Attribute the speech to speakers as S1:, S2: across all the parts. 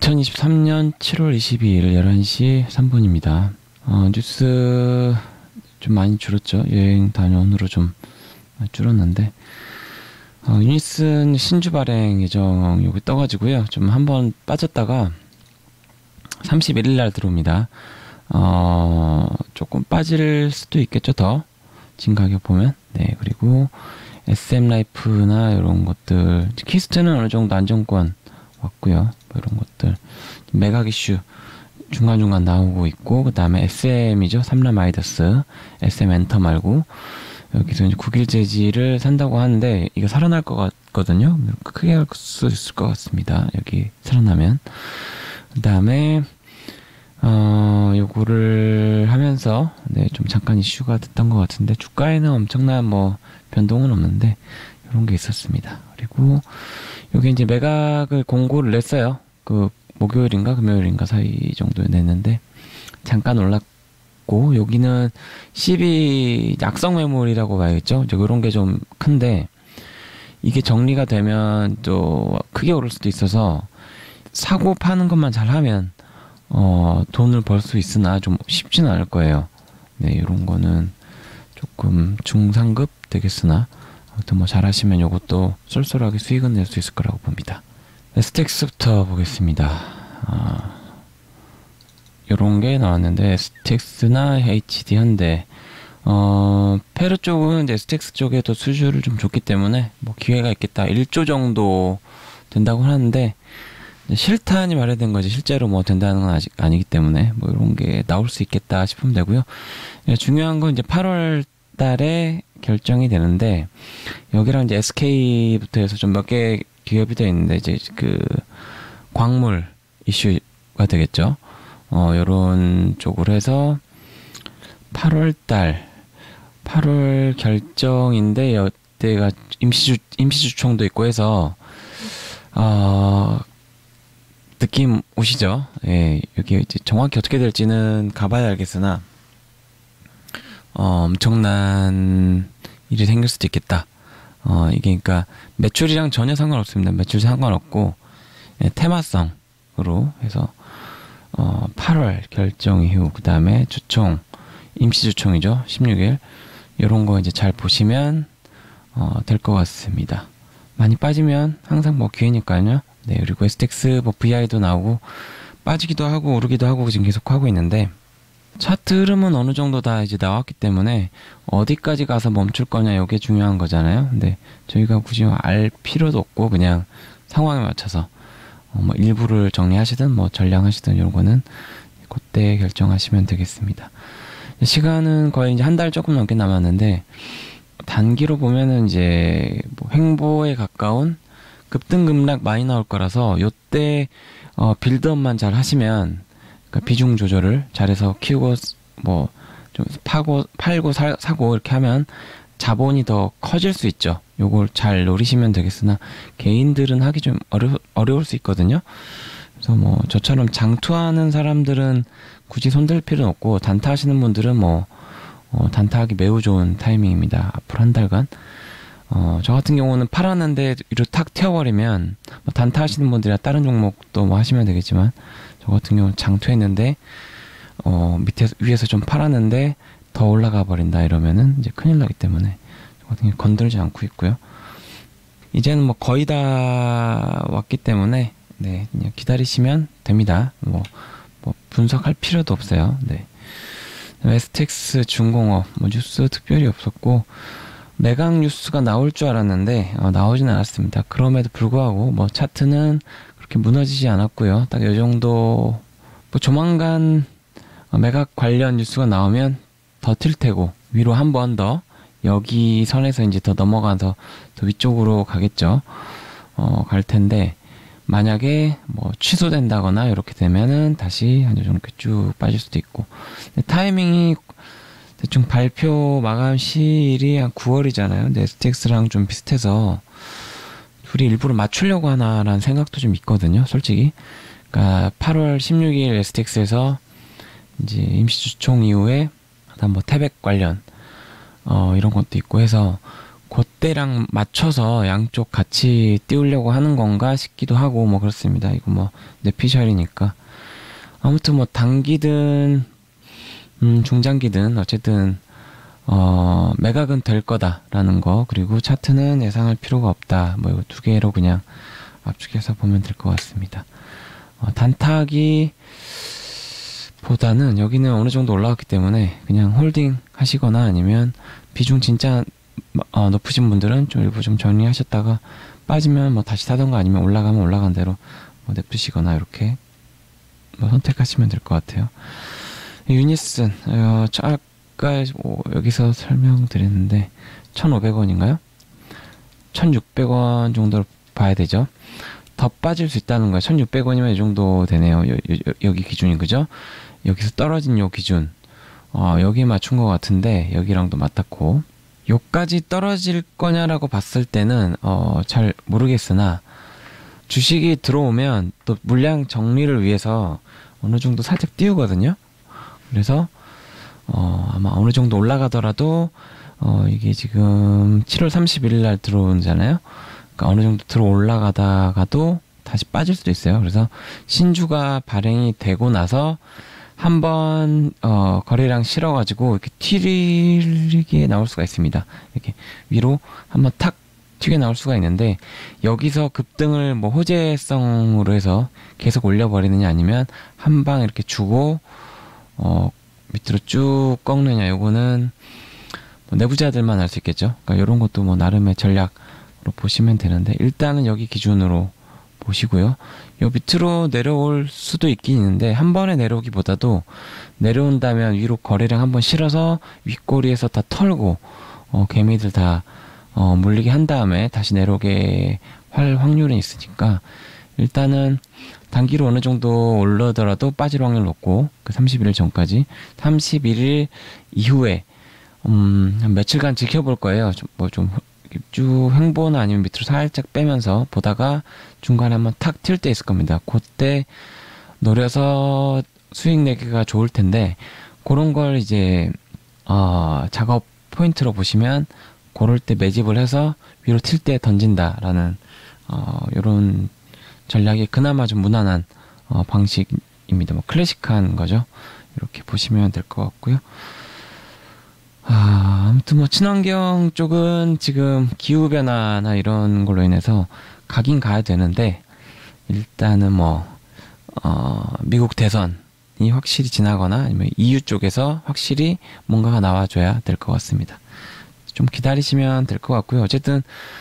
S1: 2023년 7월 22일 11시 3분입니다. 뉴스 좀 많이 줄었죠. 여행 다녀온 후로 좀 줄었는데, 유니슨 신주 발행 예정 여기 떠가지고요. 좀 한번 빠졌다가 31일 날 들어옵니다. 조금 빠질 수도 있겠죠. 더 지금 가격 보면. 네, 그리고 SM 라이프나 이런 것들, 키스트는 어느 정도 안정권 왔고요. 뭐 이런 것들 매각 이슈 중간중간 나오고 있고, 그 다음에 SM이죠. 삼라마이더스 SM 엔터 말고 여기서 이제 9길 재질을 산다고 하는데 이거 살아날 것 같거든요. 크게 할 수 있을 것 같습니다. 여기 살아나면. 그 다음에 요거를 하면서 좀 잠깐 이슈가 됐던 것 같은데, 주가에는 엄청난 뭐 변동은 없는데 이런 게 있었습니다. 그리고 여기 이제 매각을 공고를 냈어요. 그 목요일인가 금요일인가 사이 정도에 냈는데 잠깐 올랐고, 여기는 12 악성 매물이라고 봐야겠죠. 이제 이런 게 좀 큰데, 이게 정리가 되면 또 크게 오를 수도 있어서 사고 파는 것만 잘하면 돈을 벌 수 있으나 좀 쉽지는 않을 거예요. 네, 이런 거는 조금 중상급 되겠으나 아무튼 뭐 잘하시면 요것도 쏠쏠하게 수익은 낼 수 있을 거라고 봅니다. STX부터 보겠습니다. 요런 게 나왔는데, STX나 HD 현대, 페루 쪽은 이제 STX 쪽에도 수주를 좀 줬기 때문에 뭐 기회가 있겠다. 1조 정도 된다고 하는데, 실탄이 마련된 거지 실제로 뭐 된다는 건 아직 아니기 때문에 뭐 이런 게 나올 수 있겠다 싶으면 되고요. 중요한 건 이제 8월 달에 결정이 되는데, 여기랑 이제 SK부터 해서 좀 몇 개 기업이 되어 있는데, 이제 그 광물 이슈가 되겠죠. 요런 쪽으로 해서 8월 결정인데, 이때가 임시주총도 있고 해서 느낌 오시죠? 예, 여기 이제 정확히 어떻게 될지는 가봐야 알겠으나 엄청난 일이 생길 수도 있겠다. 이게 그러니까 매출이랑 전혀 상관없습니다. 매출 상관없고, 예, 테마성으로 해서 8월 결정 이후 그 다음에 주총, 임시주총이죠. 16일 이런 거 이제 잘 보시면 될 것 같습니다. 많이 빠지면 항상 뭐 기회니까요. 네, 그리고 STX 뭐 VI도 나오고 빠지기도 하고 오르기도 하고 지금 계속 하고 있는데, 차트 흐름은 어느 정도 다 이제 나왔기 때문에 어디까지 가서 멈출 거냐, 이게 중요한 거잖아요. 근데 저희가 굳이 알 필요도 없고 그냥 상황에 맞춰서 뭐 일부를 정리하시든 뭐 전량하시든 이런 거는 그때 결정하시면 되겠습니다. 시간은 거의 이제 한 달 조금 넘게 남았는데, 단기로 보면은 이제 뭐 횡보에 가까운 급등급락 많이 나올 거라서 요때 빌드업만 잘 하시면, 그러니까 비중 조절을 잘해서 키우고 뭐 좀 팔고 사고 이렇게 하면 자본이 더 커질 수 있죠. 요걸 잘 노리시면 되겠으나 개인들은 하기 좀 어려울 수 있거든요. 그래서 뭐 저처럼 장투하는 사람들은 굳이 손댈 필요는 없고, 단타하시는 분들은 뭐 단타하기 매우 좋은 타이밍입니다. 앞으로 한 달간. 저 같은 경우는 팔았는데 위로 탁 튀어버리면, 뭐 단타 하시는 분들이나 다른 종목도 뭐 하시면 되겠지만, 저 같은 경우는 장투했는데 위에서 좀 팔았는데 더 올라가 버린다 이러면은 이제 큰일 나기 때문에 저 같은 경우 건들지 않고 있고요. 이제는 뭐 거의 다 왔기 때문에 네, 그냥 기다리시면 됩니다. 뭐 분석할 필요도 없어요. 네. STX 중공업 뭐 뉴스 특별히 없었고, 매각 뉴스가 나올 줄 알았는데 나오진 않았습니다. 그럼에도 불구하고 뭐 차트는 그렇게 무너지지 않았고요. 딱 이 정도. 뭐 조만간 매각 관련 뉴스가 나오면 더 튈 테고, 위로 한 번 더 여기 선에서 이제 더 넘어가서 더 위쪽으로 가겠죠. 갈 텐데, 만약에 뭐 취소된다거나 이렇게 되면은 다시 한 정도 쭉 빠질 수도 있고. 타이밍이 대충 발표 마감 시일이 한 9월이잖아요. 근데 STX랑 좀 비슷해서 둘이 일부러 맞추려고 하나라는 생각도 좀 있거든요, 솔직히. 그러니까 8월 16일 STX에서 이제 임시주총 이후에 뭐 태백 관련 이런 것도 있고 해서 그때랑 맞춰서 양쪽 같이 띄우려고 하는 건가 싶기도 하고 뭐 그렇습니다. 이거 뭐 뇌피셜이니까. 아무튼 뭐 단기든 중장기든 어쨌든 매각은 될 거다라는 거, 그리고 차트는 예상할 필요가 없다. 뭐 이거 두 개로 그냥 압축해서 보면 될 것 같습니다. 단타기 보다는 여기는 어느 정도 올라갔기 때문에 그냥 홀딩 하시거나, 아니면 비중 진짜 높으신 분들은 좀 일부 좀 정리하셨다가 빠지면 뭐 다시 사던가, 아니면 올라가면 올라간 대로 뭐 냅두시거나, 이렇게 뭐 선택하시면 될 것 같아요. 유니슨 아까 여기서 설명드렸는데 1,500원인가요? 1,600원 정도로 봐야 되죠. 더 빠질 수 있다는 거예요. 1,600원이면 이 정도 되네요. 여기 기준이, 그죠? 여기서 떨어진 요 기준, 여기에 맞춘 것 같은데 여기랑도 맞닿고, 요까지 떨어질 거냐라고 봤을 때는 잘 모르겠으나, 주식이 들어오면 또 물량 정리를 위해서 어느 정도 살짝 띄우거든요. 그래서 아마 어느 정도 올라가더라도 이게 지금 7월 31일 날 들어오잖아요. 그러니까 어느 정도 들어 올라가다가도 다시 빠질 수도 있어요. 그래서 신주가 발행이 되고 나서 한번 거래량 실어가지고 이렇게 튀게 나올 수가 있습니다. 이렇게 위로 한번 탁 튀게 나올 수가 있는데, 여기서 급등을 뭐 호재성으로 해서 계속 올려버리느냐, 아니면 한 방 이렇게 주고 밑으로 쭉 꺾느냐, 요거는 뭐 내부자들만 알 수 있겠죠. 그러니까 이런 것도 뭐 나름의 전략으로 보시면 되는데, 일단은 여기 기준으로 보시고요. 요 밑으로 내려올 수도 있긴 있는데, 한 번에 내려오기보다도 내려온다면 위로 거래량 한번 실어서 윗꼬리에서 다 털고 개미들 다 물리게 한 다음에 다시 내려오게 할 확률은 있으니까, 일단은 단기로 어느 정도 올라더라도 빠질 확률 높고, 그 31일 전까지 31일 이후에 한 며칠간 지켜볼 거예요. 좀 쭉 횡보나 아니면 밑으로 살짝 빼면서 보다가 중간에 한번 탁 튈 때 있을 겁니다. 그때 노려서 수익 내기가 좋을 텐데, 그런 걸 이제 작업 포인트로 보시면, 그럴 때 매집을 해서 위로 튈 때 던진다라는 이런 전략이 그나마 좀 무난한 방식입니다. 뭐 클래식한 거죠. 이렇게 보시면 될 것 같고요. 아무튼 뭐 친환경 쪽은 지금 기후변화나 이런 걸로 인해서 가긴 가야 되는데, 일단은 뭐 미국 대선이 확실히 지나거나 아니면 EU 쪽에서 확실히 뭔가가 나와줘야 될 것 같습니다. 좀 기다리시면 될 것 같고요. 어쨌든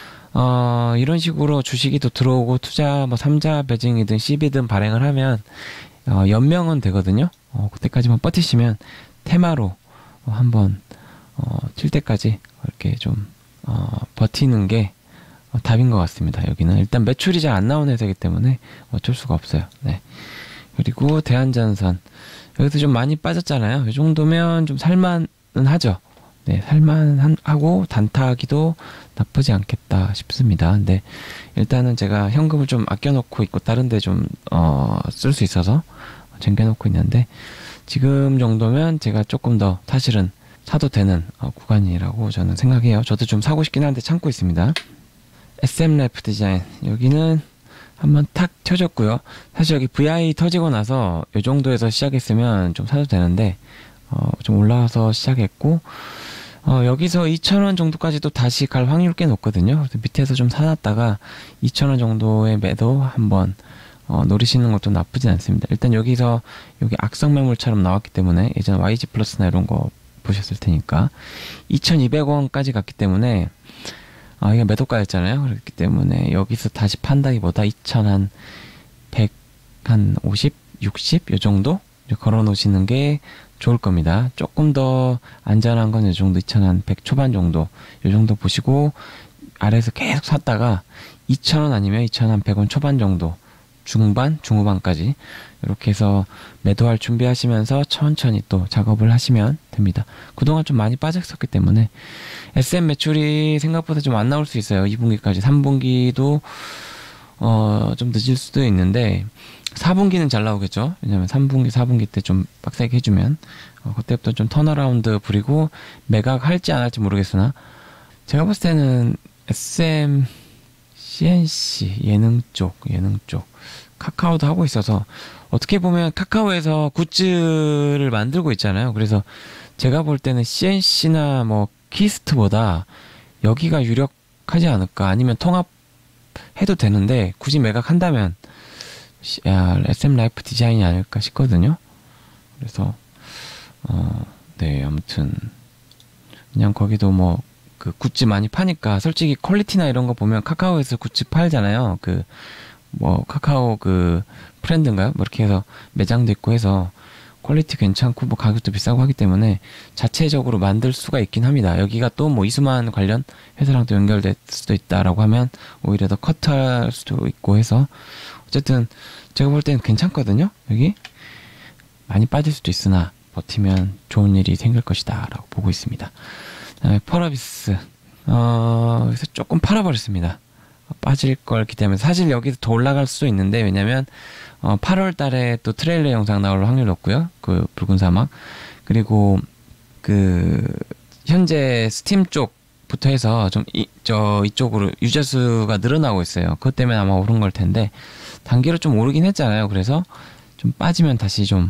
S1: 이런 식으로 주식이 또 들어오고 투자 뭐 3자 배징이든 CB든 발행을 하면 연명은 되거든요. 그때까지만 버티시면 테마로 한번 튈 때까지 이렇게 좀 버티는 게 답인 것 같습니다. 여기는 일단 매출이 잘 안 나오는 회사이기 때문에 어쩔 수가 없어요. 네. 그리고 대한전선, 여기서 좀 많이 빠졌잖아요. 이 정도면 좀 살만은 하죠. 네, 살만하고 단타하기도 나쁘지 않겠다 싶습니다. 근데 일단은 제가 현금을 좀 아껴놓고 있고 다른 데 좀 쓸 수 있어서 쟁겨놓고 있는데, 지금 정도면 제가 조금 더 사실은 사도 되는 구간이라고 저는 생각해요. 저도 좀 사고 싶긴 한데 참고 있습니다. SM래프 디자인, 여기는 한번 탁 켜졌고요. 사실 여기 VI 터지고 나서 이 정도에서 시작했으면 좀 사도 되는데 좀 올라와서 시작했고, 여기서 2,000원 정도까지도 다시 갈 확률 꽤 높거든요. 그래서 밑에서 좀 사놨다가 2,000원 정도의 매도 한번 노리시는 것도 나쁘진 않습니다. 일단 여기서 여기 악성 매물처럼 나왔기 때문에, 예전 YG 플러스나 이런 거 보셨을 테니까 2,200원까지 갔기 때문에 이게 매도가였잖아요. 그렇기 때문에 여기서 다시 판다기보다 2,100, 한 50, 60 요 정도 걸어 놓으시는 게 좋을 겁니다. 조금 더 안전한 건 이 정도 2,100 초반 정도 요 정도 보시고, 아래에서 계속 샀다가 2,000원 아니면 2,100원 초반 정도, 중반, 중후반까지 이렇게 해서 매도할 준비하시면서 천천히 또 작업을 하시면 됩니다. 그동안 좀 많이 빠졌었기 때문에 SM 매출이 생각보다 좀 안 나올 수 있어요. 2분기까지. 3분기도 좀 늦을 수도 있는데 4분기는 잘 나오겠죠. 왜냐면 3분기, 4분기 때 좀 빡세게 해주면 그때부터 좀 턴어라운드 부리고 매각할지 안 할지 모르겠으나 제가 봤을 때는 SM, CNC 예능 쪽 카카오도 하고 있어서 어떻게 보면 카카오에서 굿즈를 만들고 있잖아요. 그래서 제가 볼 때는 CNC나 뭐 키스트보다 여기가 유력하지 않을까. 아니면 통합해도 되는데 굳이 매각한다면 SM 라이프 디자인이 아닐까 싶거든요. 그래서 네, 아무튼 그냥 거기도 뭐 그 굿즈 많이 파니까 솔직히 퀄리티나 이런 거 보면 카카오에서 굿즈 팔잖아요. 그 뭐 카카오 그 프렌드인가요? 뭐 이렇게 해서 매장도 있고 해서 퀄리티 괜찮고 뭐 가격도 비싸고 하기 때문에 자체적으로 만들 수가 있긴 합니다. 여기가 또 뭐 이수만 관련 회사랑 또 연결될 수도 있다라고 하면 오히려 더 커트할 수도 있고 해서 어쨌든 제가 볼 때는 괜찮거든요. 여기 많이 빠질 수도 있으나 버티면 좋은 일이 생길 것이다 라고 보고 있습니다. 그다음에 펄어비스 그래서 조금 팔아버렸습니다. 빠질 걸 기대하면서 사실 여기서 더 올라갈 수도 있는데 왜냐면 8월 달에 또 트레일러 영상 나올 확률 높고요. 그 붉은 사막 그리고 그 현재 스팀 쪽부터 해서 좀 이쪽으로 유저 수가 늘어나고 있어요. 그것 때문에 아마 오른 걸 텐데 단기로 좀 오르긴 했잖아요. 그래서 좀 빠지면 다시 좀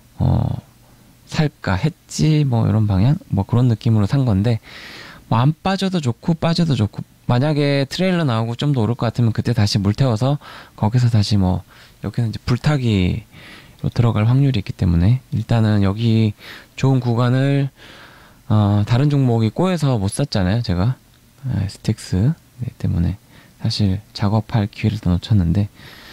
S1: 살까 했지 뭐 이런 방향 뭐 그런 느낌으로 산 건데 뭐 안 빠져도 좋고 빠져도 좋고 만약에 트레일러 나오고 좀 더 오를 것 같으면 그때 다시 물 태워서 거기서 다시 뭐 여기는 이제 불타기로 들어갈 확률이 있기 때문에 일단은 여기 좋은 구간을 다른 종목이 꼬여서 못 샀잖아요. 제가 스틱스 네, 때문에 사실 작업할 기회를 더 놓쳤는데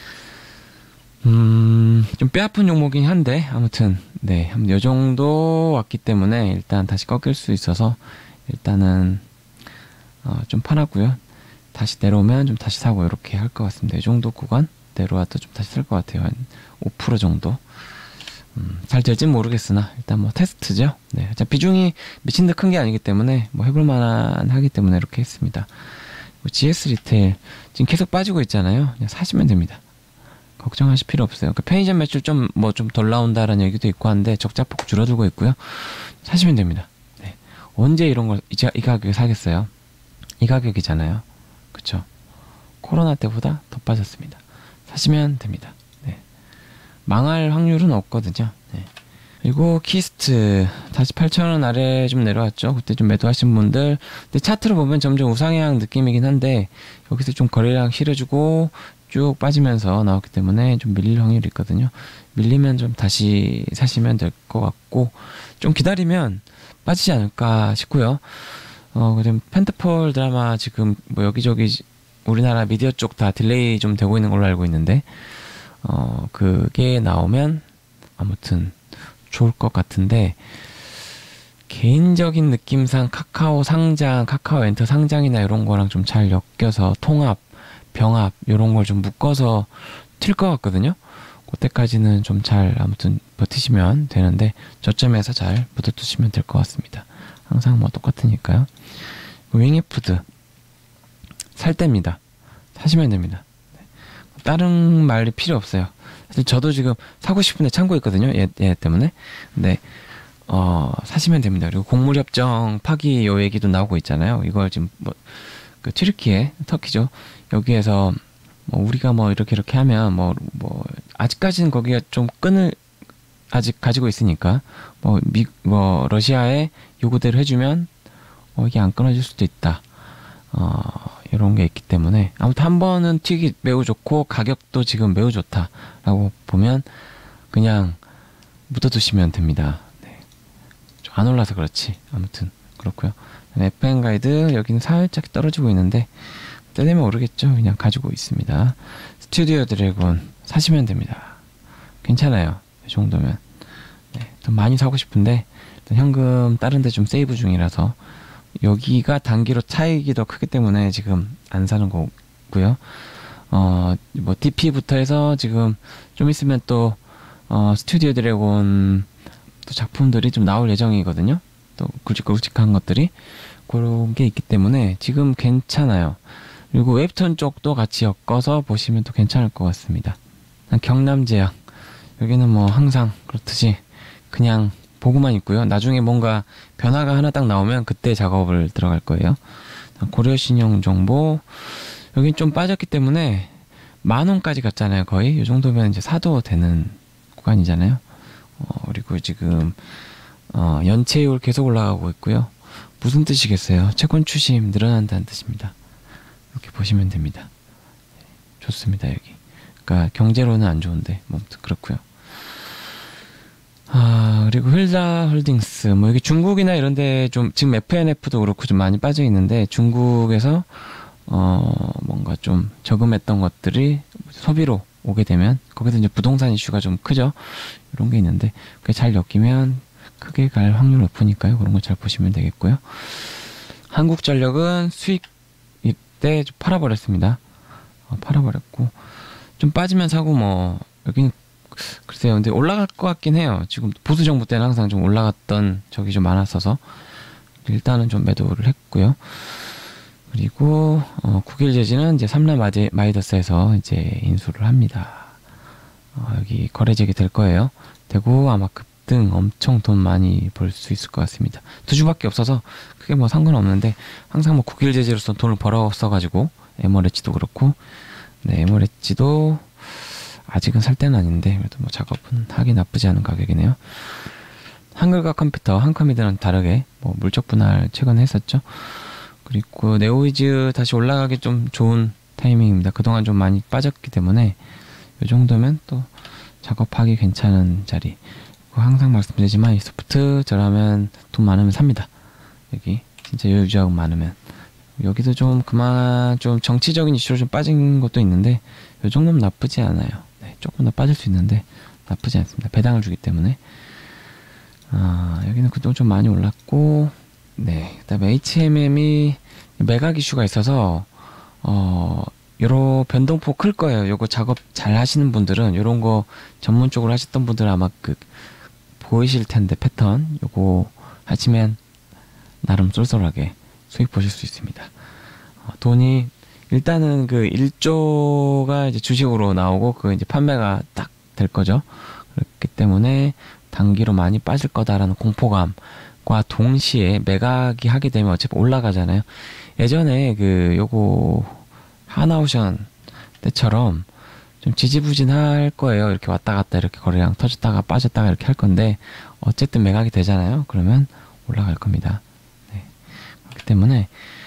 S1: 좀 뼈아픈 종목이긴 한데 아무튼 네, 요 정도 왔기 때문에 일단 다시 꺾일 수 있어서 일단은 좀 팔았고요. 다시 내려오면 좀 다시 사고 이렇게 할 것 같습니다. 이 정도 구간 내려와도 좀 다시 살 것 같아요. 한 5% 정도. 잘 될진 모르겠으나 일단 뭐 테스트죠. 네, 비중이 미친 듯 큰 게 아니기 때문에 뭐 해볼 만한 하기 때문에 이렇게 했습니다. GS 리테일 지금 계속 빠지고 있잖아요. 그냥 사시면 됩니다. 걱정하실 필요 없어요. 그러니까 편의점 매출 좀 덜 나온다라는 얘기도 있고 한데 적자폭 줄어들고 있고요. 사시면 됩니다. 네. 언제 이런 걸 이 가격에 사겠어요? 이 가격이잖아요. 그쵸? 코로나 때보다 더 빠졌습니다. 사시면 됩니다. 네. 망할 확률은 없거든요. 네. 그리고 키스트 다시 8,000원 아래 좀 내려왔죠. 그때 좀 매도하신 분들 근데 차트로 보면 점점 우상향 느낌이긴 한데 여기서 좀 거래량 실어주고 쭉 빠지면서 나왔기 때문에 좀 밀릴 확률이 있거든요. 밀리면 좀 다시 사시면 될 것 같고 좀 기다리면 빠지지 않을까 싶고요. 지금 펜트폴 드라마 지금 뭐 여기저기 우리나라 미디어 쪽 다 딜레이 좀 되고 있는 걸로 알고 있는데 그게 나오면 아무튼 좋을 것 같은데 개인적인 느낌상 카카오 상장, 카카오 엔터 상장이나 이런 거랑 좀 잘 엮여서 통합, 병합 이런 걸 좀 묶어서 튈 것 같거든요. 그때까지는 좀 잘 아무튼 버티시면 되는데 저점에서 잘 묻어두시면 될 것 같습니다. 항상 뭐 똑같으니까요. 윙이푸드 살 때입니다. 사시면 됩니다. 다른 말이 필요 없어요. 사실 저도 지금 사고 싶은데 참고 있거든요. 얘 때문에. 근데 사시면 됩니다. 그리고 곡물협정 파기 요 얘기도 나오고 있잖아요. 이걸 지금 그 터키죠. 여기에서 우리가 이렇게 하면 아직까지는 거기가 좀 끈을 아직 가지고 있으니까 러시아의 요구대로 해주면 이게 안 끊어질 수도 있다. 이런 게 있기 때문에 아무튼 한 번은 튀기 매우 좋고 가격도 지금 매우 좋다라고 보면 그냥 묻어두시면 됩니다. 네. 좀 안 올라서 그렇지. 아무튼 그렇고요. FM 가이드 여기는 살짝 떨어지고 있는데 때되면 오르겠죠. 그냥 가지고 있습니다. 스튜디오 드래곤 사시면 됩니다. 괜찮아요. 이 정도면. 네. 더 많이 사고 싶은데 일단 현금 다른 데 좀 세이브 중이라서 여기가 단기로 차익이 더 크기 때문에 지금 안 사는 거고요. DP부터 해서 지금 좀 있으면 또 스튜디오 드래곤 또 작품들이 좀 나올 예정이거든요. 또 굵직굵직한 것들이 그런 게 있기 때문에 지금 괜찮아요. 그리고 웹툰 쪽도 같이 엮어서 보시면 또 괜찮을 것 같습니다. 경남제약 여기는 항상 그렇듯이 그냥 보고만 있고요. 나중에 뭔가 변화가 하나 딱 나오면 그때 작업을 들어갈 거예요. 고려신용정보 여긴 좀 빠졌기 때문에 10,000원까지 갔잖아요. 거의 이 정도면 이제 사도 되는 구간이잖아요. 그리고 지금 연체율 계속 올라가고 있고요. 무슨 뜻이겠어요? 채권 추심 늘어난다는 뜻입니다. 이렇게 보시면 됩니다. 좋습니다. 여기 그러니까 경제로는 안 좋은데 뭐 아무튼 그렇고요. 그리고 힐다 홀딩스 뭐 여기 중국이나 이런데 좀 지금 FNF도 그렇고 좀 많이 빠져 있는데 중국에서 뭔가 좀 저금했던 것들이 소비로 오게 되면 거기서 이제 부동산 이슈가 좀 크죠. 이런 게 있는데 그게 잘 엮이면 크게 갈 확률 높으니까요. 그런 거 잘 보시면 되겠고요. 한국전력은 수익 이때 좀 팔아버렸습니다. 팔아버렸고 좀 빠지면 사고 뭐 여기는 글쎄요. 근데 올라갈 것 같긴 해요. 지금 보수 정부 때는 항상 좀 올라갔던 적이 좀 많았어서 일단은 좀 매도를 했고요. 그리고 국일제지는 이제 삼라 마이더스에서 이제 인수를 합니다. 여기 거래 재개될 거예요. 되고 아마 급등 엄청 돈 많이 벌 수 있을 것 같습니다. 두 주밖에 없어서 크게 뭐 상관없는데 항상 뭐 국일제지로서 돈을 벌었어가지고 에머레츠도 그렇고 네 에머레츠도 아직은 살 때는 아닌데 그래도 뭐 작업은 하기 나쁘지 않은 가격이네요. 한글과 컴퓨터 한컴이들은 다르게 뭐 물적 분할 최근에 했었죠. 그리고 네오이즈 다시 올라가기 좀 좋은 타이밍입니다. 그동안 좀 많이 빠졌기 때문에 이 정도면 또 작업하기 괜찮은 자리. 항상 말씀드리지만 이 소프트 저라면 돈 많으면 삽니다. 여기 진짜 여유자금 많으면 여기도 좀 그만 좀 정치적인 이슈로 좀 빠진 것도 있는데 이 정도면 나쁘지 않아요. 네, 조금 더 빠질 수 있는데 나쁘지 않습니다. 배당을 주기 때문에 여기는 그동안 좀 많이 올랐고 네, 그다음에 HMM이 매각 이슈가 있어서 요런 변동폭 클 거예요. 요거 작업 잘 하시는 분들은 요런 거 전문적으로 하셨던 분들은 아마 보이실 텐데 패턴 요거 하시면 나름 쏠쏠하게 수익 보실 수 있습니다. 돈이 일단은 그 1조가 이제 주식으로 나오고 그 이제 판매가 딱 될 거죠. 그렇기 때문에 단기로 많이 빠질 거다라는 공포감과 동시에 매각이 하게 되면 어차피 올라가잖아요. 예전에 요거 하나오션 때처럼 좀 지지부진할 거예요. 이렇게 왔다 갔다 이렇게 거래량 터졌다가 빠졌다가 이렇게 할 건데 어쨌든 매각이 되잖아요. 그러면 올라갈 겁니다. 네. 그렇기 때문에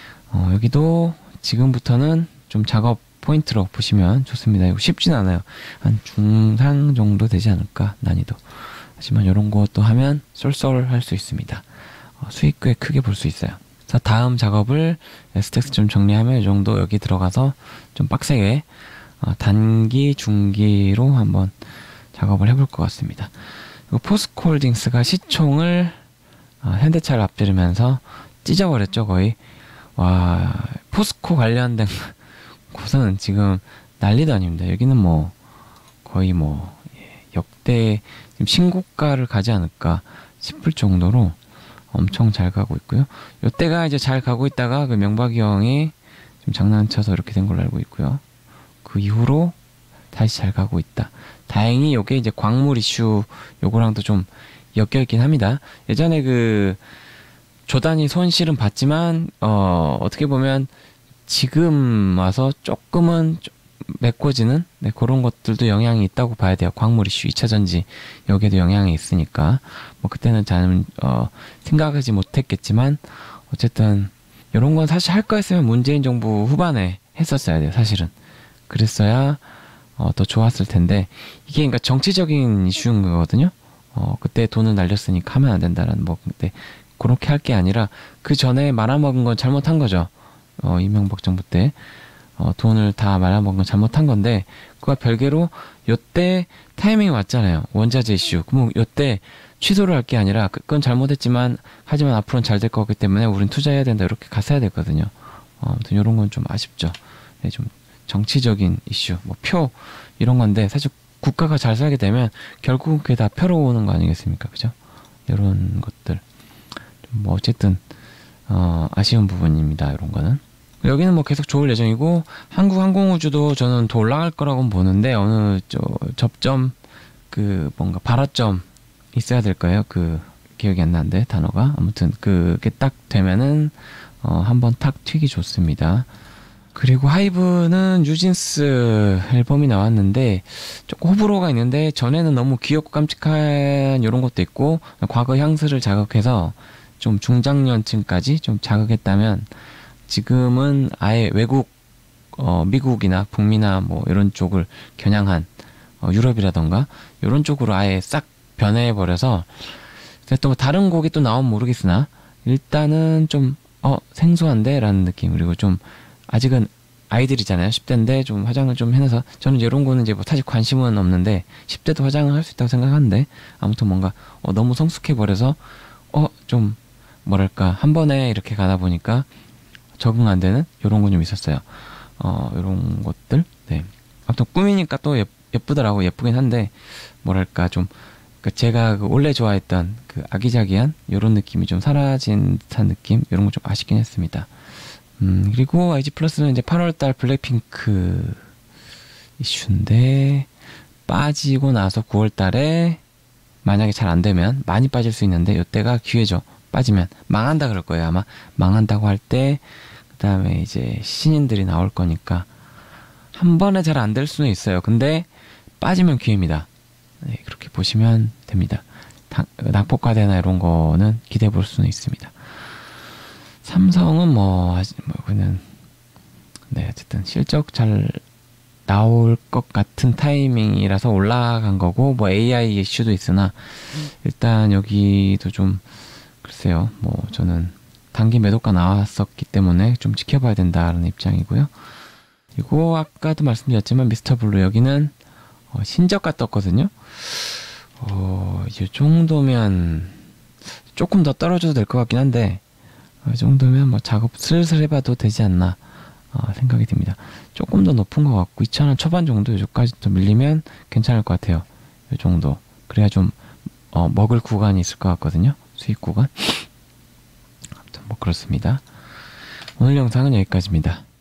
S1: 여기도 지금부터는 좀 작업 포인트로 보시면 좋습니다. 이거 쉽진 않아요. 한 중상 정도 되지 않을까 난이도. 하지만 이런 것도 하면 쏠쏠할 수 있습니다. 수익 꽤 크게 볼 수 있어요. 자, 다음 작업을 STX 좀 정리하면 이 정도 여기 들어가서 좀 빡세게 단기, 중기로 한번 작업을 해볼 것 같습니다. 그리고 포스코홀딩스가 시총을 현대차를 앞지르면서 찢어버렸죠, 거의. 와, 포스코 관련된 곳은 지금 난리도 아닙니다. 여기는 뭐 거의 뭐 역대 신고가를 가지 않을까 싶을 정도로 엄청 잘 가고 있고요. 요때가 이제 잘 가고 있다가 그 명박이 형이 좀 장난쳐서 이렇게 된 걸로 알고 있고요. 그 이후로 다시 잘 가고 있다. 다행히 요게 이제 광물 이슈 요거랑도 좀 엮여있긴 합니다. 예전에 그 조단위 손실은 봤지만 어떻게 보면 지금 와서 조금은 메꿔지는 그런 것들도 영향이 있다고 봐야 돼요. 광물 이슈 2차전지 여기에도 영향이 있으니까 뭐 그때는 잘 생각하지 못했겠지만 어쨌든 이런 건 사실 할 거였으면 문재인 정부 후반에 했었어야 돼요. 사실은 그랬어야 더 좋았을 텐데 이게 그러니까 정치적인 이슈인 거거든요. 그때 돈을 날렸으니까 하면 안 된다라는 뭐 근데 그렇게 할 게 아니라 그 전에 말아먹은 건 잘못한 거죠. 이명박 정부 때 돈을 다 말아먹은 건 잘못한 건데 그와 별개로 요때 타이밍이 왔잖아요. 원자재 이슈. 그럼 요때 취소를 할 게 아니라 그건 잘못했지만 하지만 앞으로는 잘 될 거기 때문에 우린 투자해야 된다 이렇게 갔어야 됐거든요. 아무튼 이런 건 좀 아쉽죠. 네, 좀 정치적인 이슈, 뭐 표 이런 건데 사실 국가가 잘 살게 되면 결국은 그게 다 표로 오는 거 아니겠습니까, 그죠? 이런 것들 뭐 어쨌든 아쉬운 부분입니다. 이런 거는. 여기는 뭐 계속 좋을 예정이고 한국항공우주도 저는 더 올라갈 거라고 보는데 어느 접점 뭔가 발화점 있어야 될 거예요. 기억이 안 나는데 단어가 아무튼 그게 딱 되면은 한번 탁 튀기 좋습니다. 그리고 하이브는 뉴진스 앨범이 나왔는데 조금 호불호가 있는데, 전에는 너무 귀엽고 깜찍한 이런 것도 있고 과거 향수를 자극해서 좀 중장년층까지 좀 자극했다면, 지금은 아예 외국 미국이나 북미나 뭐 이런 쪽을 겨냥한 유럽이라던가 이런 쪽으로 아예 싹 변해버려서, 또 뭐 다른 곡이 또 나오면 모르겠으나 일단은 좀 생소한데 라는 느낌. 그리고 좀 아직은 아이들이잖아요. 10대인데 좀 화장을 좀 해놔서, 저는 이런 거는 이제 뭐 사실 관심은 없는데 10대도 화장을 할 수 있다고 생각하는데, 아무튼 뭔가 너무 성숙해버려서 좀 뭐랄까 한 번에 이렇게 가다 보니까 적응 안 되는 이런 건 좀 있었어요. 이런 것들. 네. 아무튼 꾸미니까 또 예쁘더라고. 예쁘긴 한데 뭐랄까 좀, 그러니까 제가 원래 좋아했던 그 아기자기한 이런 느낌이 좀 사라진 듯한 느낌, 이런 거 좀 아쉽긴 했습니다. 그리고 IG 플러스는 이제 8월달 블랙핑크 이슈인데, 빠지고 나서 9월달에 만약에 잘 안 되면 많이 빠질 수 있는데, 이때가 기회죠. 빠지면 망한다 그럴 거예요. 아마 망한다고 할 때, 그 다음에 이제 신인들이 나올 거니까 한 번에 잘 안 될 수는 있어요. 근데 빠지면 기회입니다. 네, 그렇게 보시면 됩니다. 낙폭과대나 이런 거는 기대해 볼 수는 있습니다. 삼성은 그냥, 네, 어쨌든 실적 잘 나올 것 같은 타이밍이라서 올라간 거고, 뭐 AI 이슈도 있으나 일단 여기도 좀 글쎄요, 뭐 저는 단기 매도가 나왔었기 때문에 좀 지켜봐야 된다는 입장이고요. 그리고 아까도 말씀드렸지만 미스터블루, 여기는 신저가 떴거든요. 이 정도면 조금 더 떨어져도 될 것 같긴 한데, 이 정도면 뭐 작업 슬슬 해봐도 되지 않나 생각이 듭니다. 조금 더 높은 것 같고 2,000원 초반 정도 요즘까지 또 밀리면 괜찮을 것 같아요. 이 정도 그래야 좀 먹을 구간이 있을 것 같거든요. 수익 구간. 아무튼 뭐 그렇습니다. 오늘 영상은 여기까지입니다.